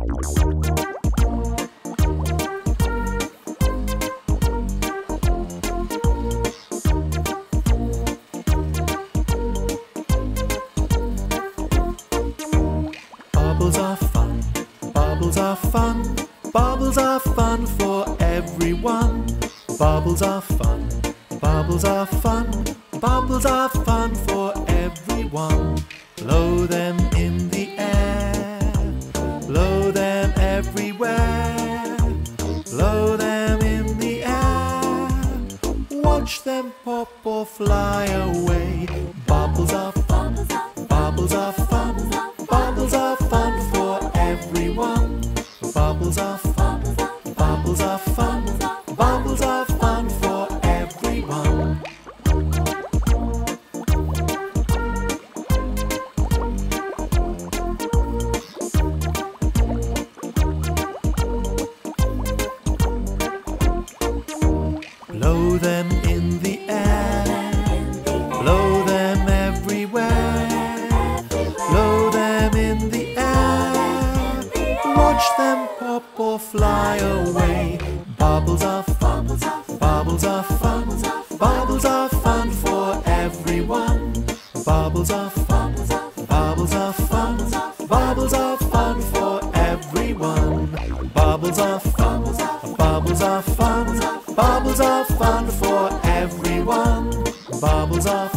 Bubbles are fun, bubbles are fun, bubbles are fun for everyone. Bubbles are fun, bubbles are fun, bubbles are fun for everyone. Blow them in the air, blow them everywhere, blow them in the air. Watch them pop or fly away. Bubbles are fun, bubbles are fun, bubbles are fun for everyone. Bubbles are fun, bubbles are fun, bubbles are fun for everyone. Blow them in the air, blow them everywhere, blow them in the air. Watch them pop or fly away. Bubbles are fun, bubbles are fun, bubbles are fun for everyone. Bubbles are fun, bubbles are fun, bubbles are fun for everyone. Bubbles are fun, bubbles are fun, bubbles are fun for everyone. Bubbles are